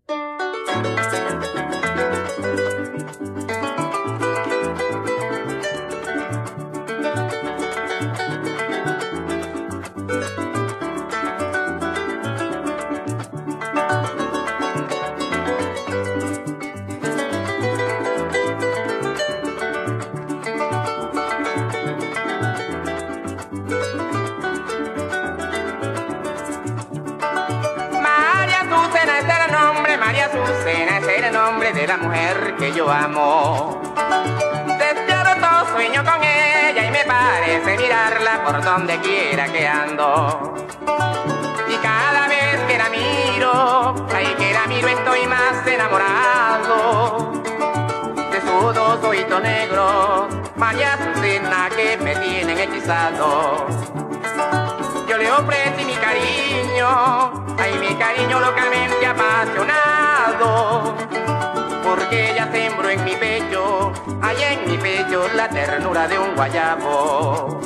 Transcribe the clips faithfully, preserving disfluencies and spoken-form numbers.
María Azucena es el nombre de la mujer que yo amo. Despierto sueño con ella y me parece mirarla por donde quiera que ando. Y cada vez que la miro, ay que la miro estoy más enamorado de sus dos ojitos negros, María Azucena, que me tienen hechizado. Yo le ofrecí mi cariño, ay mi cariño locamente apasionado, porque ella sembró en mi pecho, ay en mi pecho la ternura de un guayabo.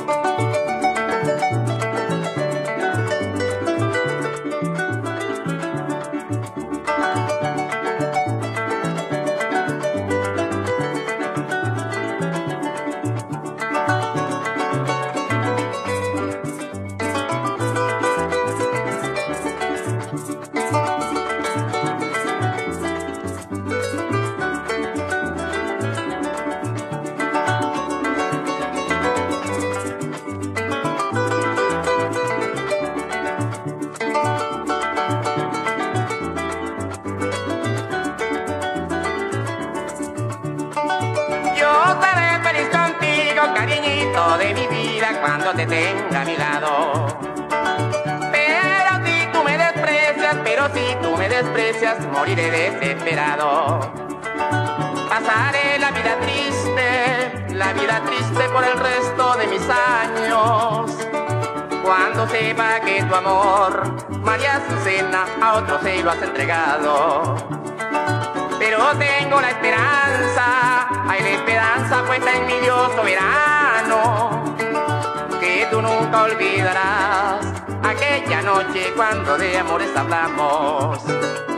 Cariñito de mi vida, cuando te tenga a mi lado. Pero si tú me desprecias, pero si tú me desprecias, moriré desesperado. Pasaré la vida triste, la vida triste por el resto de mis años, cuando sepa que tu amor, María Azucena, a otro se lo has entregado. Pero tengo la esperanza, ay la esperanza puesta en mi Dios soberano, que tú nunca olvidarás aquella noche cuando de amores hablamos.